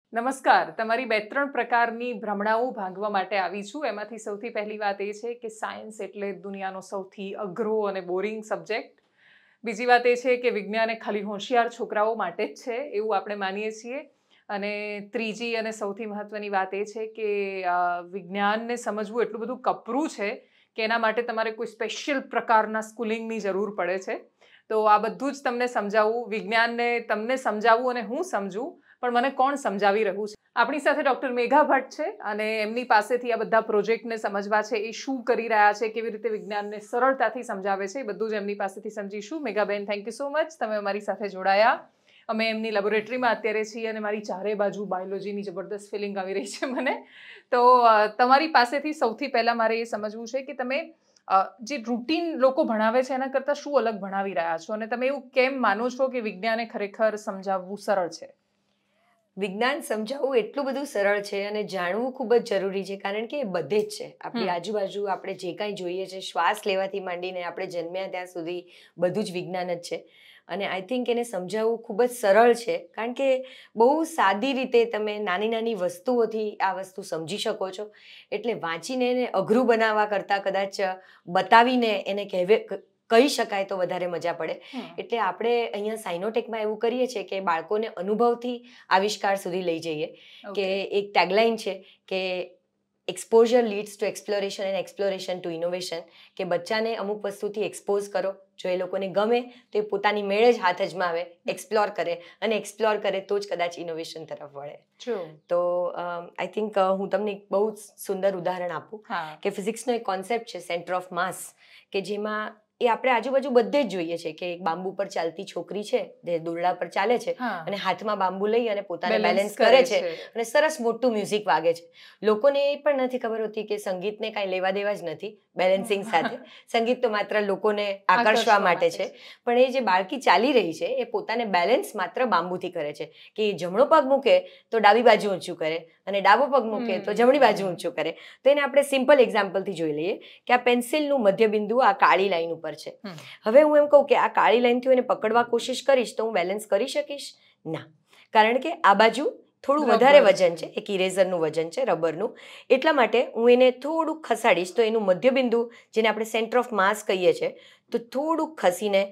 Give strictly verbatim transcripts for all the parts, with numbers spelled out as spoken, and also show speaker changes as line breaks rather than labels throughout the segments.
નમસ્કાર. તમારી બે ત્રણ પ્રકારની ભ્રમણાઓ ભાંગવા માટે આવી છું. એમાંથી સૌથી પહેલી વાત એ છે કે સાયન્સ એટલે દુનિયાનો સૌથી અઘરો અને બોરિંગ સબ્જેક્ટ. બીજી વાત એ છે કે વિજ્ઞાન એ ખાલી હોશિયાર છોકરાઓ માટે જ છે એવું આપણે માનીએ છીએ. અને ત્રીજી અને સૌથી મહત્વની વાત એ છે કે વિજ્ઞાનને સમજવું એટલું બધું કપરું છે કે એના માટે તમારે કોઈ સ્પેશિયલ પ્રકારના સ્કૂલિંગની જરૂર પડે છે. તો આ બધું જ તમને સમજાવવું, વિજ્ઞાનને તમને સમજાવવું અને હું સમજું, પણ મને કોણ સમજાવી રહ્યું છે. આપણી સાથે ડૉક્ટર મેઘા ભટ્ટ છે અને એમની પાસેથી આ બધા પ્રોજેક્ટને સમજવા છે, એ શું કરી રહ્યા છે, કેવી રીતે વિજ્ઞાનને સરળતાથી સમજાવે છે, એ બધું જ એમની પાસેથી સમજીશું. મેઘાબેન, થેન્ક યુ સો મચ, તમે અમારી સાથે જોડાયા. અમે એમની લેબોરેટરીમાં અત્યારે છીએ અને મારી ચારે બાજુ બાયોલોજીની જબરદસ્ત ફિલિંગ આવી રહી છે મને. તો તમારી પાસેથી સૌથી પહેલાં મારે એ સમજવું છે કે તમે જે રૂટીન લોકો ભણાવે છે એના કરતાં શું અલગ ભણાવી રહ્યા છો, અને તમે એવું કેમ માનો છો કે વિજ્ઞાને ખરેખર સમજાવવું સરળ છે?
વિજ્ઞાન સમજાવવું એટલું બધું સરળ છે અને જાણવું ખૂબ જ જરૂરી છે, કારણ કે એ બધે જ છે. આપણી આજુબાજુ આપણે જે કાંઈ જોઈએ છે, શ્વાસ લેવાથી માંડીને આપણે જન્મ્યા ત્યાં સુધી બધું જ વિજ્ઞાન જ છે. અને આઈ થિંક એને સમજાવવું ખૂબ જ સરળ છે, કારણ કે બહુ સાદી રીતે તમે નાની નાની વસ્તુઓથી આ વસ્તુ સમજી શકો છો. એટલે વાંચીને એને અઘરું બનાવવા કરતાં કદાચ બતાવીને એને કહેવે કહી શકાય તો વધારે મજા પડે. એટલે આપણે અહીંયા સાઇનોટેકમાં એવું કરીએ છીએ કે બાળકોને અનુભવથી આવિષ્કાર સુધી લઈ જઈએ. કે એક ટેગલાઇન છે કે exposure leads to exploration and exploration to innovation. કે બચ્ચાને અમુક વસ્તુથી એક્સપોઝ કરો, જો એ લોકોને ગમે તો એ પોતાની મેળે જ હાથ અજમાવે, એક્સપ્લોર કરે, અને એક્સપ્લોર કરે તો જ કદાચ ઇનોવેશન તરફ વળે. તો આઈ થિંક હું તમને એક બહુ સુંદર ઉદાહરણ આપું કે ફિઝિક્સનો એક કોન્સેપ્ટ છે સેન્ટર ઓફ માસ, કે જેમાં એ આપણે આજુબાજુ બધે જ જોઈએ છે કે એક બાંબુ પર ચાલતી છોકરી છે, જે દોરડા પર ચાલે છે અને હાથમાં બાંબુ લઈ અને પોતાને બેલેન્સ કરે છે અને સરસ મોટું મ્યુઝિક વાગે છે. લોકોને એ પણ નથી ખબર હોતી કે સંગીતને કાંઈ લેવા દેવા જ નથી બેલેન્સિંગ સાથે. સંગીત તો માત્ર લોકોને આકર્ષવા માટે છે. પણ એ જે બાળકી ચાલી રહી છે એ પોતાને બેલેન્સ માત્ર બાંબુથી કરે છે. કે એ જમણો પગ મૂકે તો ડાબી બાજુ ઊંચું કરે અને ડાબો પગ મૂકે તો જમણી બાજુ ઊંચું કરે. તો એને આપણે સિમ્પલ એક્ઝામ્પલથી જોઈ લઈએ કે આ પેન્સિલનું મધ્યબિંદુ આ કાળી લાઈન ઉપર છે. હવે હું એમ કહું કે આ કાળી લાઈનથી એને પકડવા કોશિશ કરીશ તો હું બેલેન્સ કરી શકીશ? ના, કારણ કે આ બાજુ થોડું વધારે વજન છે, એક ઇરેઝરનું વજન છે, રબરનું. એટલા માટે હું એને થોડુંક ખસાડીશ તો એનું મધ્યબિંદુ, જેને આપણે સેન્ટર ઓફ માસ કહીએ છીએ, તો થોડુંક ખસીને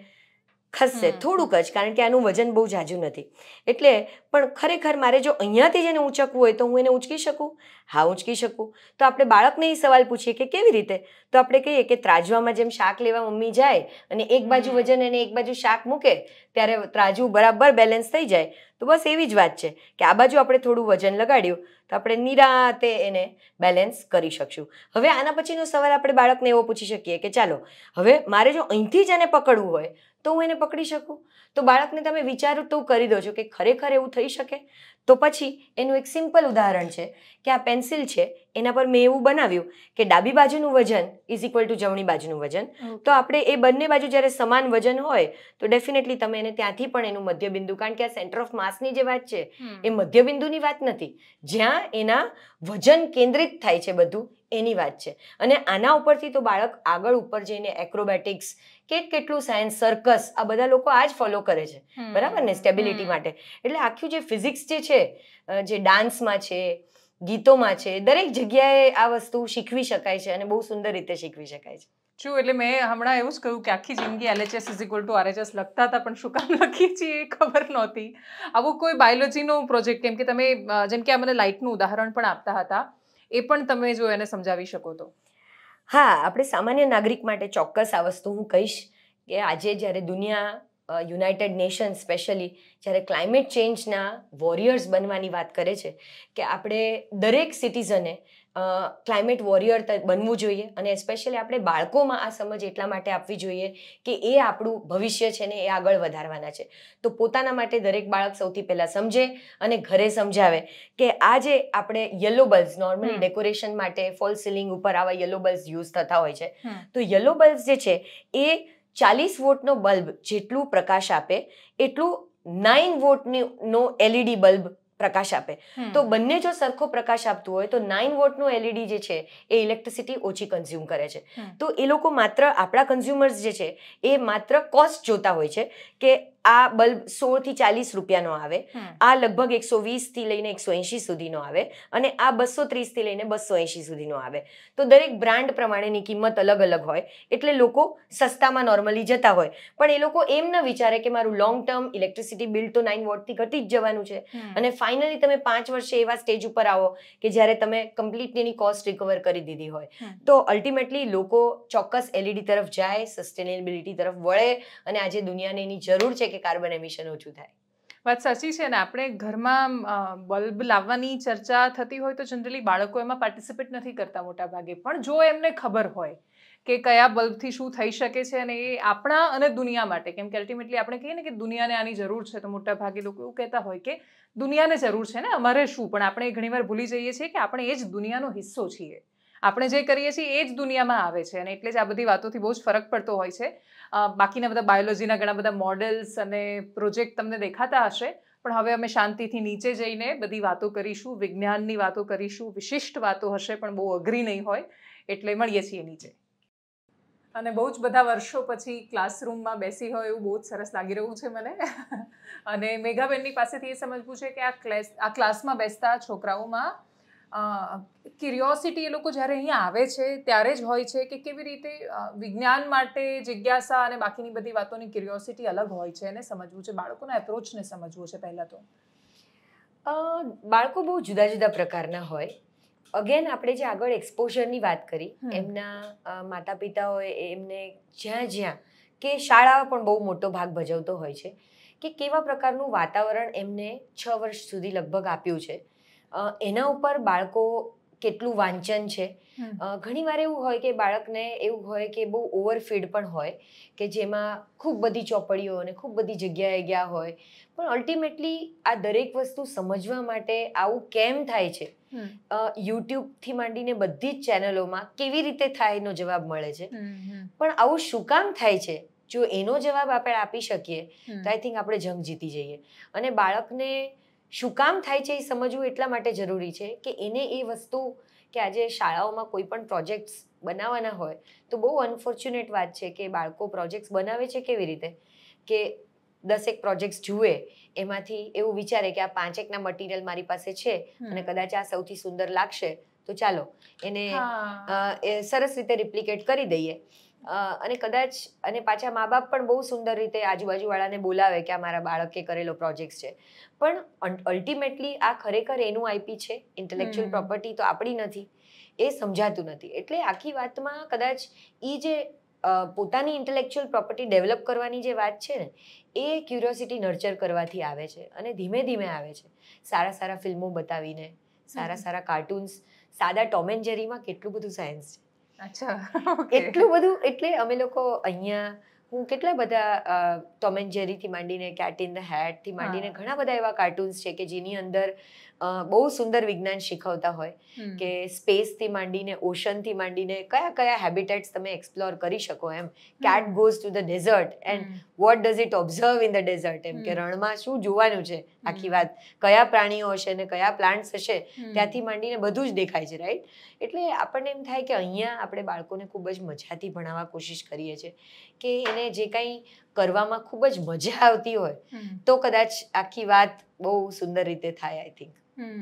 ખસશે, થોડુંક જ, કારણ કે આનું વજન બહુ ઝાઝું નથી. એટલે પણ ખરેખર મારે જો અહીંયાથી જ એને ઊંચકવું હોય તો હું એને ઊંચકી શકું? હા, ઊંચકી શકું. તો આપણે બાળકને એ સવાલ પૂછીએ કે કેવી રીતે? તો આપણે કહીએ કે ત્રાજવામાં જેમ શાક લેવા મમ્મી જાય અને એક બાજુ વજન અને એક બાજુ શાક મૂકે ત્યારે ત્રાજુ બરાબર બેલેન્સ થઈ જાય. તો બસ એવી જ વાત છે કે આ બાજુ આપણે થોડું વજન લગાડ્યું તો આપણે નિરાતે એને બેલેન્સ કરી શકશું. હવે આના પછીનો સવાલ આપણે બાળકને એવો પૂછી શકીએ કે ચાલો હવે મારે જો અહીંથી જ એને પકડવું હોય તો હું એને પકડી શકું? તો બાળકને તમે વિચારો તો કરી દો છો કે ખરેખર એવું થઈ શકે? તો પછી એનું એક સિમ્પલ ઉદાહરણ છે કે આ પેન્સિલ છે, એના પર મેં એવું બનાવ્યું કે ડાબી બાજુનું વજન ઇઝ ઇક્વલ ટુ જમણી બાજુનું વજન. તો આપણે એ બંને બાજુ જ્યારે સમાન વજન હોય તો ડેફિનેટલી તમે એને ત્યાંથી પણ એનું મધ્યબિંદુ, કારણ કે આ સેન્ટર ઓફ માસની જે વાત છે એ મધ્યબિંદુની વાત નથી, જ્યાં એના વજન કેન્દ્રિત થાય છે બધું એની વાત છે. અને આના ઉપરથી તો બાળક આગળ ઉપર જઈને એક્રોબેટિક્સ, કેટ કેટલું સાયન્સ, સર્કસ, આ બધા લોકો આ જ ફોલો કરે છે, બરાબર ને, સ્ટેબિલિટી માટે. એટલે આખું જે ફિઝિક્સ જે છે, જે ડાન્સમાં છે, ગીતોમાં છે, દરેક જગ્યાએ આ વસ્તુ શીખવી શકાય છે અને બહુ સુંદર રીતે શીખવી શકાય છે.
શું એટલે મેં હમણાં એવું જ કહ્યું કે આખી જિંદગી LHS is equal to RHS લખતા હતા, પણ શું કામ લખીએ છીએ એ ખબર નહોતી. આવું કોઈ બાયોલોજીનો પ્રોજેક્ટ, કેમ કે તમે જેમ કે આ મને લાઇટનું ઉદાહરણ પણ આપતા હતા, એ પણ તમે જો એને સમજાવી શકો તો?
હા, આપણે સામાન્ય નાગરિક માટે ચોક્કસ આ વસ્તુ હું કહીશ કે આજે જ્યારે દુનિયા, યુનાઇટેડ નેશન સ્પેશિયલી જ્યારે ક્લાઇમેટ ચેન્જના વોરિયર્સ બનવાની વાત કરે છે કે આપણે દરેક સિટીઝને ક્લાઇમેટ વોરિયર બનવું જોઈએ. અને સ્પેશિયલી આપણે બાળકોમાં આ સમજ એટલા માટે આપવી જોઈએ કે એ આપણું ભવિષ્ય છે ને એ આગળ વધારવાના છે. તો પોતાના માટે દરેક બાળક સૌથી પહેલાં સમજે અને ઘરે સમજાવે કે આ જે આપણે યલો બલ્બ્સ, નોર્મલી ડેકોરેશન માટે ફોલ સીલિંગ ઉપર આવા યલો બલ્બ્સ યુઝ થતા હોય છે. તો યલો બલ્બ્સ જે છે એ ચાલીસ વોટનો બલ્બ જેટલું પ્રકાશ આપે એટલું નાઇન વોટનો એલઈડી બલ્બ પ્રકાશ આપે. તો બંને જો સરખો પ્રકાશ આપતું હોય તો નાઇન વોટનું એલઈડી જે છે એ ઇલેક્ટ્રિસિટી ઓછી કન્ઝ્યુમ કરે છે. તો એ લોકો માત્ર, આપણા કન્ઝ્યુમર્સ જે છે એ માત્ર કોસ્ટ જોતા હોય છે કે આ બલ્બ સોળ થી ચાલીસ રૂપિયાનો આવે, આ લગભગ એકસો વીસ થી લઈને એકસો એંશી સુધીનો આવે, અને આ બસો ત્રીસ થી લઈને બસો એંશી સુધીનો આવે. તો દરેક બ્રાન્ડ પ્રમાણેની કિંમત અલગ અલગ હોય, એટલે લોકો સસ્તામાં નોર્મલી જતા હોય, પણ એ લોકો એમ ન વિચારે કે મારું લોંગ ટર્મ ઇલેક્ટ્રિસિટી બિલ તો નાઇન વોટથી ઘટી જ જવાનું છે, અને ફાઇનલી તમે પાંચ વર્ષે એવા સ્ટેજ ઉપર આવો કે જ્યારે તમે કમ્પ્લીટલી એની કોસ્ટ રિકવર કરી દીધી હોય, તો અલ્ટિમેટલી લોકો ચોક્કસ એલઈડી તરફ જાય, સસ્ટેનેબિલિટી તરફ વળે, અને આજે દુનિયાને એની જરૂર છે કે કાર્બન એમિશન ઓછું થાય.
વાત સાચી છે. ને આપણે ઘરમાં બલ્બ લાવવાની ચર્ચા થતી હોય તો જનરલી બાળકો એમાં પાર્ટિસિપેટ નથી કરતા મોટા ભાગે, પણ જો એમને ખબર હોય કે કયા બલ્બથી શું થઈ શકે છે, અને એ આપણા અને દુનિયા માટે, કેમ કે અલ્ટિમેટલી આપણે કહીએ ને કે દુનિયાને આની જરૂર છે, તો મોટા ભાગે લોકો એવું કહેતા હોય કે દુનિયાને જરૂર છે ને અમારે શું, પણ આપણે ઘણીવાર ભૂલી જઈએ છીએ કે આપણે એ જ દુનિયાનો હિસ્સો છીએ. આપણે જે કરીએ છીએ એ જ દુનિયામાં આવે છે, અને એટલે જ આ બધી વાતોથી બહુ જ ફરક પડતો હોય છે. બાકીના બધા બાયોલોજીના ઘણા બધા મોડેલ્સ અને પ્રોજેક્ટ તમને દેખાતા હશે, પણ હવે અમે શાંતિથી નીચે જઈને બધી વાતો કરીશું, વિજ્ઞાનની વાતો કરીશું, વિશિષ્ટ વાતો હશે પણ બહુ અઘરી નહીં હોય, એટલે મળીએ છીએ નીચે. અને બહુ જ બધા વર્ષો પછી ક્લાસરૂમમાં બેસી હોય એવું બહુ જ સરસ લાગી રહ્યું છે મને. અને મેઘાબેનની પાસેથી એ સમજવું છે કે આ ક્લાસ આ ક્લાસમાં બેસતા છોકરાઓમાં ક્યુરિયોસિટી એ લોકો જ્યારે અહીંયા આવે છે ત્યારે જ હોય છે, કે કેવી રીતે વિજ્ઞાન માટે જિજ્ઞાસા અને બાકીની બધી વાતોની ક્યુરિયોસિટી અલગ હોય છે, એને સમજવું છે, બાળકોના એપ્રોચને સમજવું છે. પહેલાં તો
બાળકો બહુ જુદા જુદા પ્રકારના હોય. અગેન આપણે જે આગળ એક્સપોઝરની વાત કરી, એમના માતા પિતાઓએ એમને જ્યાં જ્યાં કે શાળા પણ બહુ મોટો ભાગ ભજવતો હોય છે કે કેવા પ્રકારનું વાતાવરણ એમને છ વર્ષ સુધી લગભગ આપ્યું છે, એના ઉપર બાળકો કેટલું વાંચન છે. ઘણીવાર એવું હોય કે બાળકને એવું હોય કે બહુ ઓવરફીડ પણ હોય, કે જેમાં ખૂબ બધી ચોપડીઓ અને ખૂબ બધી જગ્યાએ ગયા હોય, પણ અલ્ટિમેટલી આ દરેક વસ્તુ સમજવા માટે આવું કેમ થાય છે, યુટ્યુબથી માંડીને બધી જ ચેનલોમાં કેવી રીતે થાય એનો જવાબ મળે છે, પણ આવું શું કામ થાય છે, જો એનો જવાબ આપણે આપી શકીએ તો આઈ થિંક આપણે જંગ જીતી જઈએ. અને બાળકને શું કામ થાય છે એ સમજવું એટલા માટે જરૂરી છે કે એને એ વસ્તુ, કે આજે શાળાઓમાં કોઈ પણ પ્રોજેક્ટ્સ બનાવવાના હોય તો બહુ અનફોર્ચ્યુનેટ વાત છે કે બાળકો પ્રોજેક્ટ્સ બનાવે છે કેવી રીતે, કે દસેક પ્રોજેક્ટ્સ જુએ, એમાંથી એવું વિચારે કે આ પાંચેકના મટીરિયલ મારી પાસે છે અને કદાચ આ સૌથી સુંદર લાગશે તો ચાલો એને સરસ રીતે રિપ્લિકેટ કરી દઈએ, અને કદાચ અને પાછા મા બાપ પણ બહુ સુંદર રીતે આજુબાજુવાળાને બોલાવે કે આ મારા બાળકે કરેલો પ્રોજેક્ટ છે, પણ અલ્ટિમેટલી આ ખરેખર એનું આઈપી છે, ઇન્ટેલેક્ચ્યુઅલ પ્રોપર્ટી તો આપણી નથી, એ સમજાતું નથી. એટલે આખી વાતમાં કદાચ એ જે પોતાની ઇન્ટેલેક્ચ્યુઅલ પ્રોપર્ટી ડેવલપ કરવાની જે વાત છે ને, એ ક્યુરિયોસિટી નર્ચર કરવાથી આવે છે, અને ધીમે ધીમે આવે છે, સારા સારા ફિલ્મો બતાવીને, સારા સારા કાર્ટૂન્સ. સાદા ટોમ એન્ડ જેરીમાં કેટલું બધું સાયન્સ છે.
અચ્છા,
એટલું બધું. એટલે અમે લોકો અહીંયા, હું કેટલા બધા ટોમ એન્ડ જેરીથી માંડીને કેટ ઇન ધ હેટથી માંડીને ઘણા બધા એવા કાર્ટૂન્સ છે કે જેની અંદર બહુ સુંદર વિજ્ઞાન શીખવતા હોય, કે સ્પેસથી માંડીને, ઓશનથી માંડીને કયા કયા હેબિટેટ્સ તમે એક્સપ્લોર કરી શકો. એમ cat goes to the desert and what does it observe in the desert, એમ કે રણમાં શું જોવાનું છે, આખી વાત કયા પ્રાણીઓ હશે ને કયા પ્લાન્ટ્સ હશે, ત્યાંથી માંડીને બધું જ દેખાય છે, રાઈટ. એટલે આપણને એમ થાય કે અહીંયા આપણે બાળકોને ખૂબ જ મજાથી ભણાવવા કોશિશ કરીએ છીએ, કે એને જે કંઈ કરવામાં ખૂબ જ મજા આવતી હોય તો કદાચ આખી વાત બહુ સુંદર રીતે થાય, આઈ થિંક.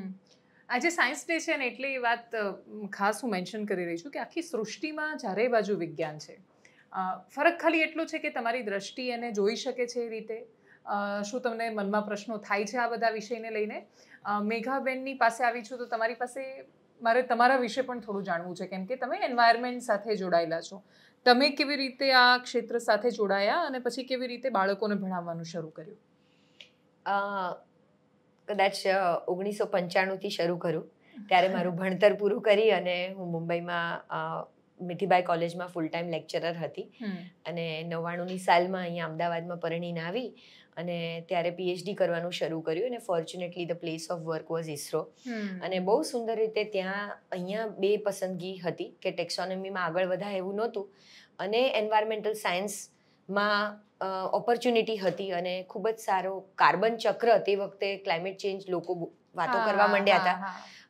આજે સાયન્સ ડે છે ને, એટલે એ વાત ખાસ હું મેન્શન કરી રહી છું કે આખી સૃષ્ટિમાં ચારે બાજુ વિજ્ઞાન છે. ફરક ખાલી એટલો છે કે તમારી દ્રષ્ટિ એને જોઈ શકે છે એ રીતે. શું તમને મનમાં પ્રશ્નો થાય છે આ બધા વિષયને લઈને? મેઘાબેનની પાસે આવી છું તો તમારી પાસે મારે તમારા વિશે પણ થોડું જાણવું છે, કેમ કે તમે એન્વાયરમેન્ટ સાથે જોડાયેલા છો. તમે કેવી રીતે આ ક્ષેત્ર સાથે જોડાયા અને પછી કેવી રીતે બાળકોને ભણાવવાનું શરૂ કર્યું?
કદાચ ઓગણીસો પંચાણુંથી શરૂ કરું, ત્યારે મારું ભણતર પૂરું કરી અને હું મુંબઈમાં મીઠીબાઈ કોલેજમાં ફૂલ ટાઈમ લેક્ચરર હતી, અને નવ્વાણુંની સાલમાં અહીંયા અમદાવાદમાં પરણીને આવી અને ત્યારે પીએચડી કરવાનું શરૂ કર્યું. અને fortunately the place of work was ISRO, અને બહુ સુંદર રીતે ત્યાં અહીંયા બે પસંદગી હતી કે ટેક્સોનોમીમાં આગળ વધાય એવું નહોતું, અને એન્વાયરમેન્ટલ સાયન્સમાં ઓપોર્ચ્યુનિટી હતી, અને ખૂબ જ સારો કાર્બન ચક્ર, તે વખતે ક્લાઇમેટ ચેન્જ લોકો વાતો કરવા માંડ્યા હતા,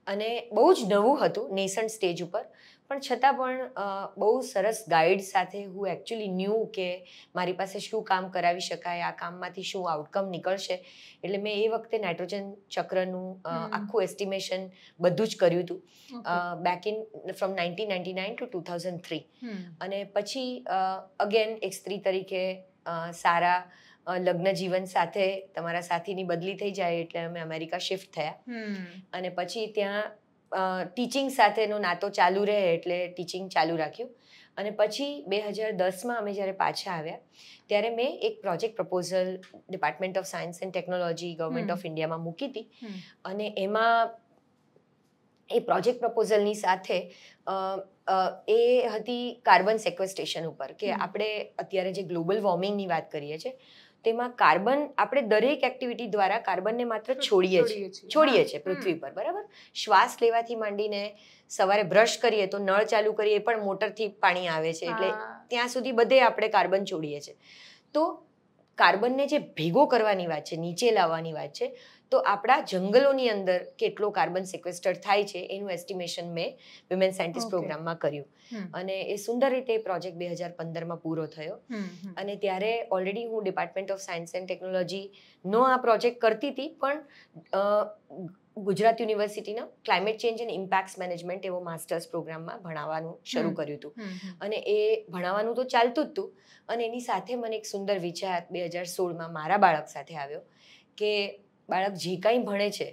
અને બહુ જ નવું હતું નેસન્ટ સ્ટેજ ઉપર, પણ છતાં પણ બહુ સરસ ગાઈડ સાથે હું એકચ્યુઅલી ન્યૂ કે મારી પાસે શું કામ કરાવી શકાય, આ કામમાંથી શું આઉટકમ નીકળશે. એટલે મેં એ વખતે નાઇટ્રોજન ચક્રનું આખું એસ્ટિમેશન બધું જ કર્યું હતું back in from nineteen ninety nine to two thousand three. અને પછી અગેન એક સ્ત્રી તરીકે સારા લગ્ન જીવન સાથે તમારા સાથીની બદલી થઈ જાય એટલે અમે અમેરિકા શિફ્ટ થયા. અને પછી ત્યાં ટીચિંગ સાથેનો નાતો ચાલુ રહે એટલે ટીચિંગ ચાલુ રાખ્યું. અને પછી બે હજાર દસમાં અમે જ્યારે પાછા આવ્યા ત્યારે મેં એક project proposal department of science and technology government of ઇન્ડિયામાં મૂકી હતી. અને એમાં એ પ્રોજેક્ટ પ્રપોઝલની સાથે એ હતી કાર્બન સેક્વેસ્ટ્રેશન ઉપર, કે આપણે અત્યારે જે ગ્લોબલ વોર્મિંગની વાત કરીએ છીએ તેમાં કાર્બન આપણે દરેક એક્ટિવિટી દ્વારા કાર્બનને માત્ર છોડીએ છીએ છોડીએ છીએ પૃથ્વી પર, બરાબર. શ્વાસ લેવાથી માંડીને સવારે બ્રશ કરીએ તો નળ ચાલુ કરીએ પણ મોટરથી પાણી આવે છે, એટલે ત્યાં સુધી બધે આપણે કાર્બન છોડીએ છીએ. તો કાર્બનને જે ભેગો કરવાની વાત છે, નીચે લાવવાની વાત છે, તો આપણા જંગલોની અંદર કેટલો કાર્બન સિક્વેસ્ટર થાય છે એનું એસ્ટિમેશન મેં વિમેન સાયન્ટિસ્ટ પ્રોગ્રામમાં કર્યું. અને એ સુંદર રીતે પ્રોજેક્ટ બે હજાર પંદરમાં પૂરો થયો. અને ત્યારે ઓલરેડી હું ડિપાર્ટમેન્ટ ઓફ સાયન્સ એન્ડ ટેકનોલોજીનો આ પ્રોજેક્ટ કરતી હતી, પણ ગુજરાત યુનિવર્સિટીના climate change and impacts management એવો માસ્ટર્સ પ્રોગ્રામમાં ભણાવવાનું શરૂ કર્યું હતું. અને એ ભણાવવાનું તો ચાલતું જ હતું. અને એની સાથે મને એક સુંદર વિચાર બે હજાર સોળમાં મારા બાળક સાથે આવ્યો કે બાળક જે કાંઈ ભણે છે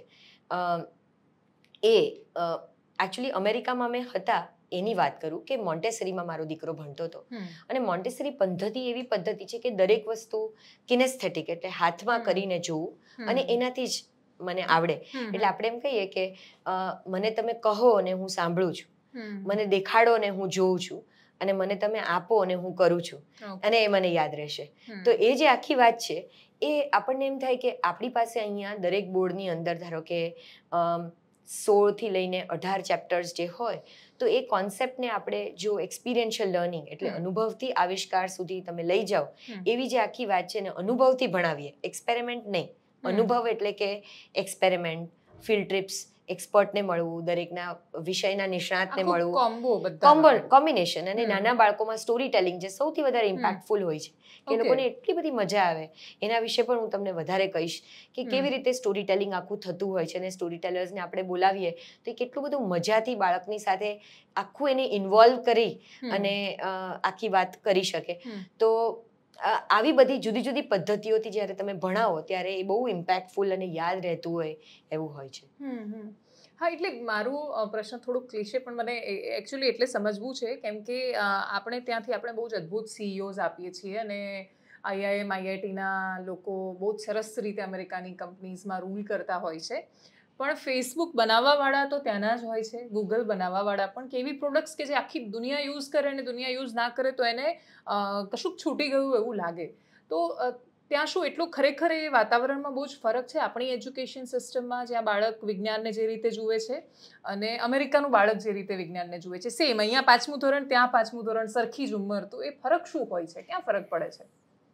એ એકચ્યુઅલી અમેરિકામાં મેં હતા એની વાત કરું કે મોન્ટેસરીમાં મારો દીકરો ભણતો હતો. અને મોન્ટેસરી પદ્ધતિ એવી પદ્ધતિ છે કે દરેક વસ્તુ કિનેસ્થેટિક એટલે હાથમાં કરીને જોવું અને એનાથી જ મને આવડે. એટલે આપણે એમ કહીએ કે મને તમે કહો અને હું સાંભળું છું, મને દેખાડો ને હું જોઉં છું, અને મને તમે આપો અને હું કરું છું, અને એ મને યાદ રહેશે. તો એ જે આખી વાત છે એ આપણને એમ થાય કે આપણી પાસે અહીંયા દરેક બોર્ડની અંદર ધારો કે સોળથી લઈને અઢાર ચેપ્ટર્સ જે હોય, તો એ કોન્સેપ્ટને આપણે જો એક્સપિરિયન્શિયલ લર્નિંગ એટલે અનુભવથી આવિષ્કાર સુધી તમે લઈ જાઓ, એવી જે આખી વાત છે ને અનુભવથી ભણાવીએ, એક્સપેરિમેન્ટ નહીં. અનુભવ એટલે કે એક્સપેરિમેન્ટ, ફિલ્ડ ટ્રિપ્સ, એક્સપર્ટને મળવું, દરેકના વિષયના નિષ્ણાતને મળવું, કોમ્બો કોમ્બિનેશન. અને નાના બાળકોમાં સ્ટોરી ટેલિંગ જે સૌથી વધારે ઇમ્પેક્ટફુલ હોય છે, કે લોકોને એટલી બધી મજા આવે. એના વિશે પણ હું તમને વધારે કહીશ કે કેવી રીતે સ્ટોરી ટેલિંગ આખું થતું હોય છે, અને સ્ટોરી ટેલર્સને આપણે બોલાવીએ તો એ કેટલું બધું મજાથી બાળકની સાથે આખું એને ઇન્વોલ્વ કરી અને આખી વાત કરી શકે. તો આવી બધી જુદી જુદી પદ્ધતિઓથી જ્યારે તમે ભણાવો ત્યારે એ બહુ ઇમ્પેક્ટફુલ અને યાદ રહેતું હોય એવું હોય છે.
હા, એટલે મારું પ્રશ્ન થોડુંક ક્લિશે પણ મને એકચ્યુઅલી એટલે સમજવું છે કેમ કે આપણે ત્યાંથી આપણે બહુ જ અદ્ભુત સીઈઓઝ આપીએ છીએ અને આઈઆઈએમ આઈઆઈટીના લોકો બહુ જ સરસ રીતે અમેરિકાની કંપનીઝમાં રૂલ કરતા હોય છે. પણ ફેસબુક બનાવવાવાળા તો ત્યાંના જ હોય છે, ગૂગલ બનાવવાવાળા પણ કેવી પ્રોડક્ટ્સ કે જે આખી દુનિયા યુઝ કરે અને દુનિયા યુઝ ના કરે તો એને કશુંક છૂટી ગયું એવું લાગે. તો ત્યાં શું એટલું ખરેખર એ વાતાવરણમાં બહુ જ ફરક છે આપણી એજ્યુકેશન સિસ્ટમમાં, જ્યાં બાળક વિજ્ઞાનને જે રીતે જુએ છે અને અમેરિકાનું બાળક જે રીતે વિજ્ઞાનને જુએ છે, સેમ અહીંયા પાંચમું ધોરણ ત્યાં પાંચમું ધોરણ સરખી જ ઉંમર, તો એ ફરક શું હોય છે, ક્યાં ફરક પડે છે?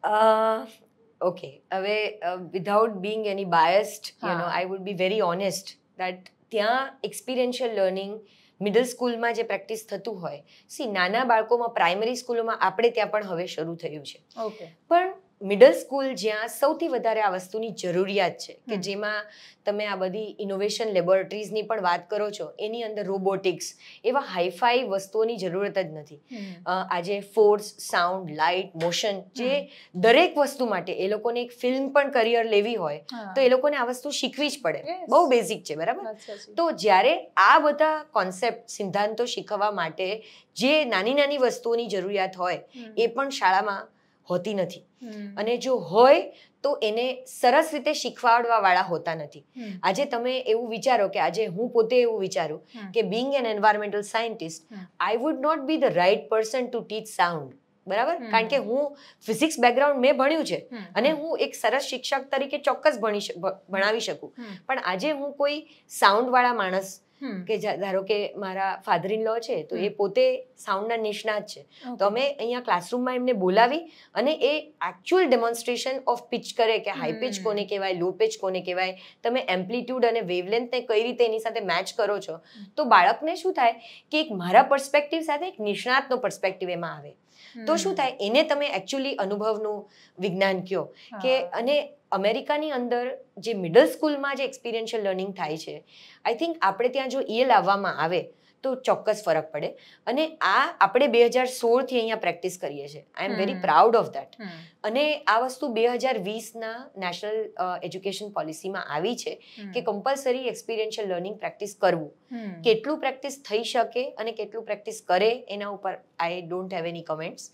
ઓકે, હવે without being any biased you know I would be very honest that ત્યાં એક્સપિરિયન્શિયલ લર્નિંગ મિડલ સ્કૂલમાં જે પ્રેક્ટિસ થતું હોય, સી નાના બાળકોમાં પ્રાઇમરી સ્કૂલોમાં આપણે ત્યાં પણ હવે શરૂ થયું છે.
ઓકે,
પણ મિડલ સ્કૂલ જ્યાં સૌથી વધારે આ વસ્તુની જરૂરિયાત છે, કે જેમાં તમે આ બધી ઇનોવેશન લેબોરેટરીઝની પણ વાત કરો છો, એની અંદર રોબોટિક્સ એવા હાઈફાઈ વસ્તુઓની જરૂરત જ નથી. આજે ફોર્સ, સાઉન્ડ, લાઇટ, મોશન જે દરેક વસ્તુ માટે એ લોકોને એક ફિલ્મ પણ કરિયર લેવી હોય તો એ લોકોને આ વસ્તુ શીખવી જ પડે. બહુ બેઝિક છે, બરાબર. તો જ્યારે આ બધા કોન્સેપ્ટ સિદ્ધાંતો શીખવવા માટે જે નાની નાની વસ્તુઓની જરૂરિયાત હોય એ પણ શાળામાં હોતી નથી. અને જો હોય તો એને સરસ રીતે શીખવાડવા વાળા હોતા નથી. આજે તમે એવું વિચારો કે આજે હું પોતે એવું વિચારું કે being an environmental scientist I would not be the right person to teach sound, બરાબર. કારણ કે હું ફિઝિક્સ બેકગ્રાઉન્ડ મેં ભણ્યું છે અને હું એક સરસ શિક્ષક તરીકે ચોક્કસ ભણી ભણાવી શકું, પણ આજે હું કોઈ સાઉન્ડ વાળા માણસ કે ધારો કે મારા ફાધર ઇન લો છે તો એ પોતે સાઉન્ડના નિષ્ણાત છે, તો અમે અહીંયા ક્લાસરૂમમાં એમને બોલાવી અને એ એકચ્યુઅલ ડેમોન્સ્ટ્રેશન ઓફ પિચ કરે કે હાઈ પિચ કોને કહેવાય, લો પિચ કોને કહેવાય, તમે એમ્પ્લિટ્યુડ અને વેવલેન્થને કઈ રીતે એની સાથે મેચ કરો છો, તો બાળકને શું થાય કે એક મારા પર્સપેક્ટિવ સાથે એક નિષ્ણાતનો પર્સપેક્ટિવ એમાં આવે, તો શું થાય એને તમે એકચ્યુઅલી અનુભવનું વિજ્ઞાન કહો કે. અને અમેરિકાની અંદર જે મિડલ સ્કૂલમાં જે એક્સપિરિયન્શિયલ લર્નિંગ થાય છે, આઈ થિંક આપણે ત્યાં જો એ લાવવામાં આવે તો ચોક્કસ ફરક પડે. અને આ આપણે બે હજાર સોળથી અહીંયા પ્રેક્ટિસ કરીએ છીએ. I am very proud of that. અને આ વસ્તુ બે હજાર વીસના નેશનલ એજ્યુકેશન પોલિસીમાં આવી છે કે કમ્પલસરી એક્સપિરિયન્શિયલ લર્નિંગ પ્રેક્ટિસ કરવું. કેટલું પ્રેક્ટિસ થઈ શકે અને કેટલું પ્રેક્ટિસ કરે એના ઉપર I don't have any comments,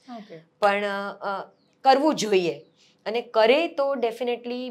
પણ કરવું જોઈએ. અને કરે તો ડેફિનેટલી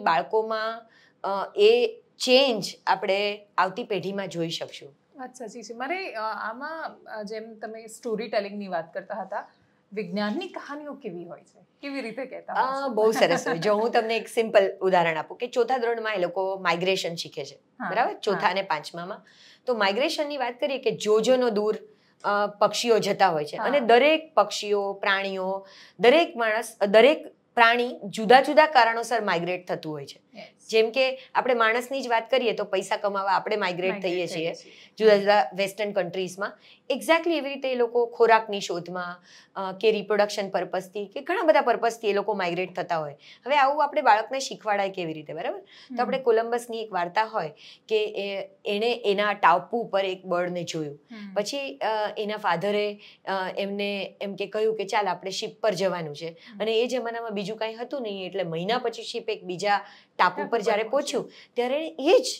બાળકોમાં એ ચેન્જ આપણે આવતી પેઢીમાં જોઈ શકશું.
વાત સાચી છે. મારે આમાં જેમ તમે સ્ટોરી ટેલિંગની વાત કરતા હતા, વિજ્ઞાનની કહાનીઓ કેવી હોય છે, કેવી રીતે કહેતા હોય?
બહુ સરસ હોય. જો હું તમને એક સિમ્પલ ઉદાહરણ આપું કે ચોથા ધોરણમાં એ લોકો માઇગ્રેશન શીખે છે, બરાબર, ચોથા અને પાંચમામાં. તો માઇગ્રેશનની વાત કરીએ કે જોજોનો દૂર પક્ષીઓ જતા હોય છે અને દરેક પક્ષીઓ, પ્રાણીઓ, દરેક માણસ, દરેક પ્રાણી જુદા જુદા કારણોસર માઇગ્રેટ થતું હોય છે. જેમ કે આપણે માણસની જ વાત કરીએ તો પૈસા કમાવા આપણે માઇગ્રેટ થઈએ છીએ જુદા જુદા વેસ્ટર્ન કન્ટ્રીઝમાં. એક્ઝેક્ટલી એવી રીતે એ લોકો ખોરાકની શોધમાં કે રિપ્રોડક્શન પર્પઝથી કે ઘણા બધા પર્પઝથી એ લોકો માઇગ્રેટ થતા હોય. હવે આવું આપણે બાળકને શીખવાડાય કેવી રીતે, બરાબર? તો આપણે કોલમ્બસની એક વાર્તા હોય કે એણે એના ટાપુ ઉપર એક બર્ડને જોયું, પછી એના ફાધરે એમને એમ કે કહ્યું કે ચાલ આપણે શિપ પર જવાનું છે. અને એ જમાનામાં બીજું કાંઈ હતું નહીં, એટલે મહિના પછી શિપ એક બીજા ટાપુ પર જ્યારે પહોંચ્યું ત્યારે એ જ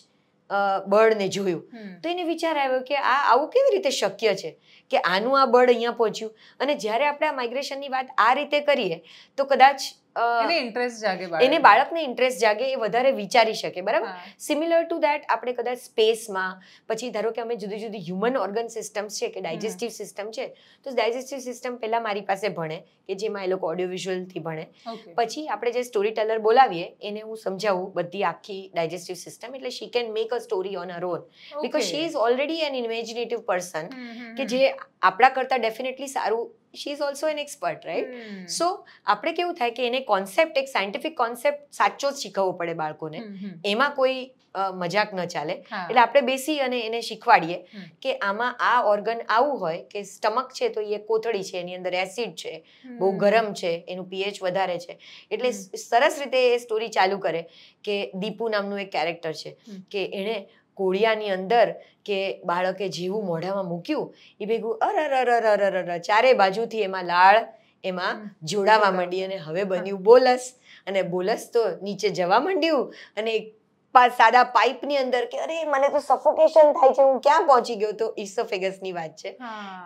બર્ડને જોયું. તો એને વિચાર આવ્યો કે આ આવું કેવી રીતે શક્ય છે કે આનું આ બર્ડ અહીંયા પહોંચ્યું. અને જ્યારે આપણે આ માઇગ્રેશનની વાત આ રીતે કરીએ તો કદાચ
એને ઇન્ટરેસ્ટ જાગે,
એને બાળકને ઇન્ટરેસ્ટ જાગે, એ વધારે વિચારી શકે, બરાબર? સિમિલર ટુ દેટ આપણે કદાચ સ્પેસમાં, પછી ધારો કે અમે જુદી જુદી હ્યુમન ઓર્ગન સિસ્ટમ્સ છે કે ડાયજેસ્ટિવ સિસ્ટમ છે, તો ડાયજેસ્ટિવ સિસ્ટમ પહેલા મારી પાસે ભણે કે જેમાં એ લોકો ઓડિયો વિઝ્યુઅલથી ભણે. પછી આપણે જે સ્ટોરી ટેલર બોલાવીએ એને હું સમજાવું બધી આખી ડાયજેસ્ટિવ સિસ્ટમ, એટલે she can make a story on her own, because she is already an imaginative person કે જે આપણા કરતાં ડેફિનેટલી સારું, she is also an expert, right? hmm. So આપણે કેવું થાય કે એને કોન્સેપ્ટ, એક સાયન્ટિફિક કોન્સેપ્ટ સાચો જ શીખવવો પડે બાળકોને, એમાં કોઈ મજાક ન ચાલે. એટલે આપણે બેસી અને એને શીખવાડીએ કે આમાં આ ઓર્ગન આવું હોય કે સ્ટમક છે તો એ કોથળી છે, એની અંદર એસિડ છે, બહુ ગરમ છે, એનું પીએચ વધારે છે. એટલે સરસ રીતે એ સ્ટોરી ચાલુ કરે કે દીપુ નામનું એક કેરેક્ટર છે કે એણે કોળિયાની અંદર કે બાળકે જેવું મોઢામાં મૂક્યું એ ભેગું અર અર અર અર અર ચારે બાજુથી એમાં લાળ એમાં જોડાવા માંડી અને હવે બન્યું બોલસ. અને બોલસ તો નીચે જવા માંડ્યું અને સાદા પાઇપની અંદર કે અરે મને તો સફોકેશન થાય છે, હું ક્યાં પહોંચી ગયો. તો ઇસોફેગસની વાત છે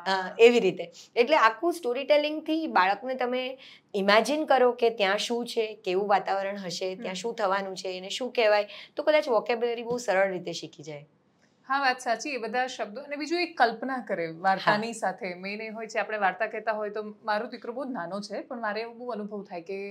એવી રીતે. એટલે આખું સ્ટોરી ટેલિંગથી બાળકને તમે ઇમેજિન કરો કે ત્યાં શું છે, કેવું વાતાવરણ હશે, ત્યાં શું થવાનું છે, એને શું કહેવાય, તો કદાચ વોકેબ્યુલરી બહુ સરળ રીતે શીખી જાય.
હા, વાત સાચી. એ બધા શબ્દો અને બીજું એક કલ્પના કરે વાર્તાની સાથે. મેઇન એ હોય છે આપણે વાર્તા કહેતા હોય તો મારો દીકરો બહુ નાનો છે, પણ મારે એવું બહુ અનુભવ થાય કે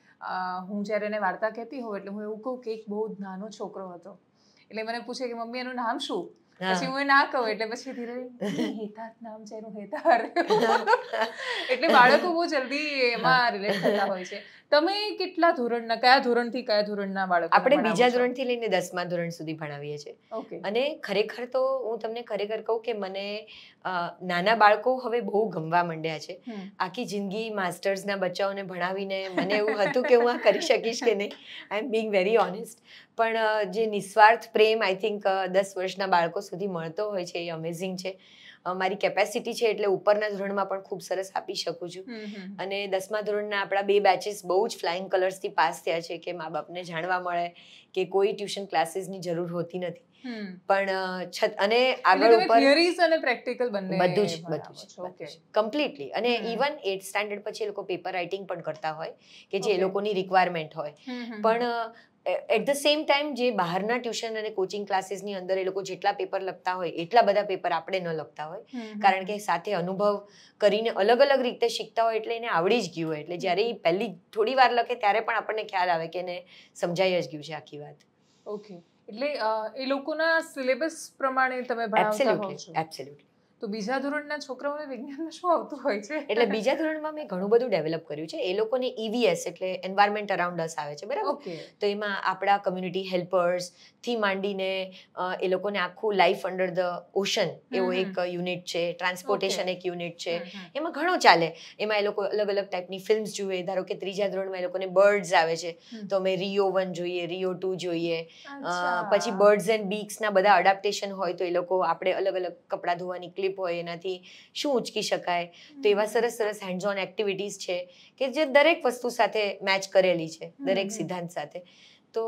હું જ્યારે એને વાર્તા કહેતી હોઉં એટલે હું એવું કહું કે એક બહુ નાનો છોકરો હતો, એટલે મને પૂછે કે મમ્મી એનું નામ શું, પછી હું એ ના કહું એટલે પછી ધીરે હેતાર્થ નામ છે એનું, હેતાર. એટલે બાળકો બહુ જલ્દી એમાં રિલેટ થતા હોય છે. તમે કેટલા ધોરણના, કયા ધોરણથી કયા ધોરણના બાળકો?
આપણે બીજા ધોરણથી લઈને દસમા ધોરણ સુધી ભણાવીએ છીએ. અને ખરેખર તો હું તમને ખરેખર કહું કે મને નાના બાળકો હવે બહુ ગમવા માંડ્યા છે. આખી જિંદગી માસ્ટર્સના બચ્ચાઓને ભણાવીને મને એવું હતું કે હું આ કરી શકીશ કે નહીં. I am being very honest. પણ જે નિસ્વાર્થ પ્રેમ આઈ થિંક દસ વર્ષના બાળકો સુધી મળતો હોય છે એ અમેઝિંગ છે. મારી કેપેસિટી છે એટલે ઉપરના ધોરણમાં પણ ખૂબ સરસ આપી શકું છું. અને દસમા ધોરણના આપણા બે બેચીસ બહુ જ ફ્લાઇંગ કલર્સથી પાસ થયા છે કે મા બાપને જાણવા મળે કે કોઈ ટ્યુશન ક્લાસીસની જરૂર હોતી નથી. પણ અને આગળ ઉપર
થિયરીઝ અને પ્રેક્ટિકલ બંને
બધું જ બધું જ કમ્પ્લીટલી. અને ઇવન એઇટ સ્ટાન્ડર્ડ પછી એ લોકો પેપર રાઇટિંગ પણ કરતા હોય કે જે એ લોકોની રિક્વાયરમેન્ટ હોય. પણ એટ ધ સેમ ટાઈમ જે બહારના ટ્યુશન અને કોચિંગ ક્લાસીસની અંદર એ લોકો જેટલા પેપર લખતા હોય એટલા બધા પેપર આપણે ન લખતા હોય, કારણ કે સાથે અનુભવ કરીને અલગ અલગ રીતે શીખતા હોય એટલે એને આવડી જ ગયું હોય. એટલે જ્યારે એ પહેલી થોડી વાર લખે ત્યારે પણ આપણને ખ્યાલ આવે કે એને સમજાઈ જ ગયું છે આખી વાત.
ઓકે. એટલે એ લોકોના સિલેબસ પ્રમાણે તમે ભણાવતા હો છો?
એબ્સોલ્યુટલી.
તો બીજા ધોરણના છોકરાઓને વિજ્ઞાનમાં શું આવતું હોય છે?
એટલે બીજા ધોરણમાં મેં ઘણું બધું ડેવલપ કર્યું છે. એ લોકોને ઈવીએસ એટલે એન્વાયરમેન્ટ અરાઉન્ડ અસ આવે છે, બરાબર? તો એમાં આપણા કમ્યુનિટી હેલ્પર્સ થી માંડીને એ લોકોને આખું લાઈફ અંડર ધ ઓશન એવો એક યુનિટ છે, ટ્રાન્સપોર્ટેશન એક યુનિટ છે, એમાં ઘણો ચાલે. એમાં એ લોકો અલગ અલગ ટાઈપની ફિલ્મ્સ જુએ. ધારો કે ત્રીજા ધોરણમાં એ લોકોને બર્ડ્સ આવે છે, તો અમે રિયો વન જોઈએ, રિયો ટુ જોઈએ. પછી બર્ડ્સ એન્ડ બીક્સના બધા અડાપ્ટેશન હોય, તો એ લોકો આપણે અલગ અલગ કપડાં ધોવાની ક્લિપ હોય એનાથી શું ઉચકી શકાય, તો એવા સરસ સરસ હેન્ડ્સ ઓન એક્ટિવિટીઝ છે કે જે દરેક વસ્તુ સાથે મેચ કરેલી છે, દરેક સિદ્ધાંત સાથે. તો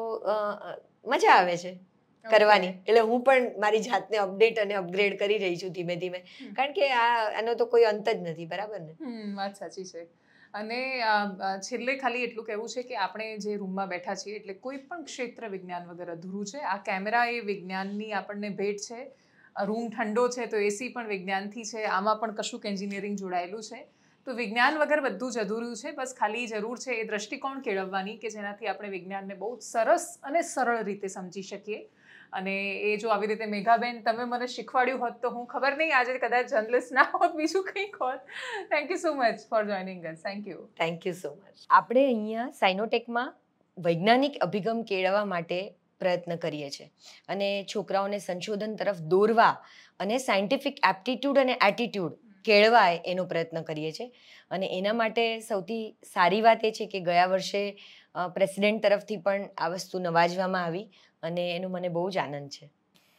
મજા આવે છે કરવાની. એટલે હું પણ મારી જાતને અપડેટ અને અપગ્રેડ કરી રહી છું ધીમે ધીમે, કારણ કે આ આનો તો કોઈ અંત જ નથી, બરાબર ને?
હમ વાત સાચી છે. અને છેલ્લે ખાલી એટલું કહેવું છે કે આપણે જે રૂમમાં બેઠા છીએ એટલે કોઈ પણ ક્ષેત્ર વિજ્ઞાન વગર અધૂરું છે. આ કેમેરા એ વિજ્ઞાનની આપણને ભેટ છે. રૂમ ઠંડો છે તો એસી પણ વિજ્ઞાનથી છે. આમાં પણ કશુંક એન્જિનિયરિંગ જોડાયેલું છે. તો વિજ્ઞાન વગર બધું જ અધૂરું છે. બસ ખાલી જરૂર છે એ દ્રષ્ટિકોણ કેળવવાની કે જેનાથી આપણે વિજ્ઞાનને બહુ સરસ અને સરળ રીતે સમજી શકીએ. અને એ જો આવી રીતે મેઘાબેન તમે મને શીખવાડ્યું હોત તો હું ખબર નહીં આજે કદાચ જર્નલિસ્ટ ના હોત, બીજું કંઈક હોત. Thank you so much for joining us. Thank you.
Thank you so much. આપણે અહીંયા સાઇનોટેકમાં વૈજ્ઞાનિક અભિગમ કેળવવા માટે પ્રયત્ન કરીએ છીએ અને છોકરાઓને સંશોધન તરફ દોરવા અને સાયન્ટિફિક એપ્ટિટ્યૂડ અને એટીટ્યૂડ કેળવાય એનો પ્રયત્ન કરીએ છીએ. અને એના માટે સૌથી સારી વાત એ છે કે ગયા વર્ષે પ્રેસિડેન્ટ તરફથી પણ આ વસ્તુ નવાજવામાં આવી અને એનો મને બહુ જ આનંદ છે.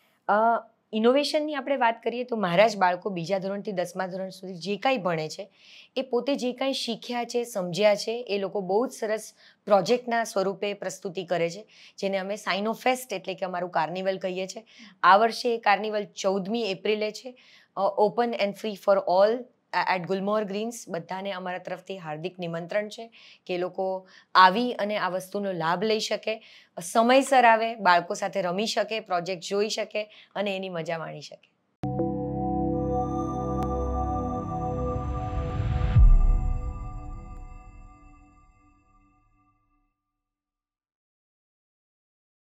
ઇનોવેશનની આપણે વાત કરીએ તો મારા જ બાળકો બીજા ધોરણથી દસમા ધોરણ સુધી જે કાંઈ ભણે છે એ પોતે જે કાંઈ શીખ્યા છે, સમજ્યા છે, એ લોકો બહુ જ સરસ પ્રોજેક્ટના સ્વરૂપે પ્રસ્તુતિ કરે છે, જેને અમે સાઇનોફેસ્ટ એટલે કે અમારું કાર્નિવલ કહીએ છીએ. આ વર્ષે એ કાર્નિવલ ચૌદમી એપ્રિલે છે. Open and free for all at Gulmohar Greens. બધાને અમારા તરફથી હાર્દિક નિમંત્રણ છે કે એ લોકો આવી અને આ વસ્તુનો લાભ લઈ શકે, સમયસર આવે, બાળકો સાથે રમી શકે, પ્રોજેક્ટ જોઈ શકે અને એની મજા માણી શકે.